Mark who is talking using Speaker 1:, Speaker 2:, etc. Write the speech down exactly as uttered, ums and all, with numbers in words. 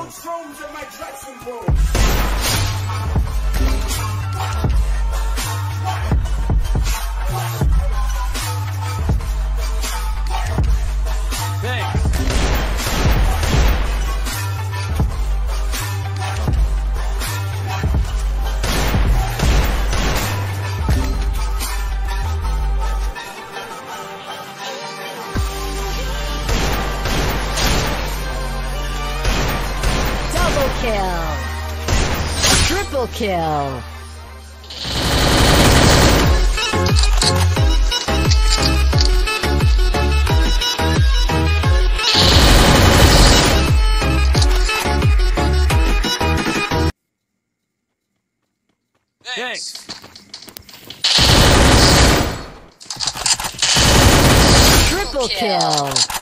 Speaker 1: shrooms in my dressing room.
Speaker 2: Thanks.
Speaker 3: Double kill. Triple kill.
Speaker 2: Thanks.
Speaker 3: Triple kill.